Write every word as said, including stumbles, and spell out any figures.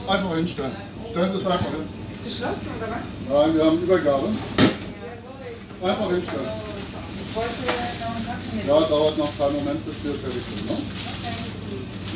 Einfach hinstellen. Stellen Sie es einfach hin. Ist geschlossen oder was? Nein, wir haben Übergabe. Einfach hinstellen. Ich wollte noch einen Kaffee mit. Ja, dauert noch einen Moment, bis wir fertig sind. Ne?